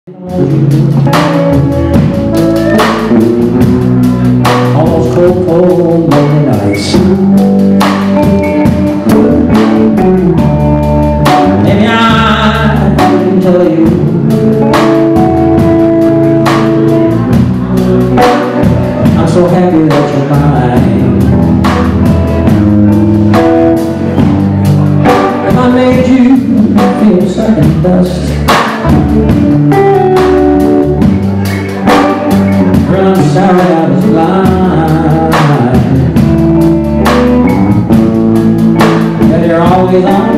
All those cold, cold, lonely nights. Maybe I can tell you I'm so happy that you're mine. If I made you feel second best, girl, I'm sorry I was blind. But you're always on